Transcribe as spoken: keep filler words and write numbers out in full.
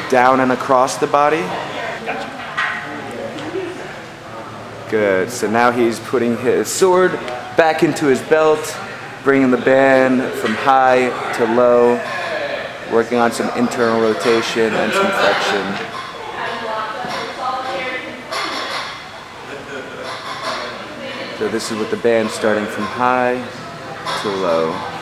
down and across the body. Gotcha. Good. So now he's putting his sword back into his belt, bringing the band from high to low, working on some internal rotation and some flexion. So this is with the band starting from high to low.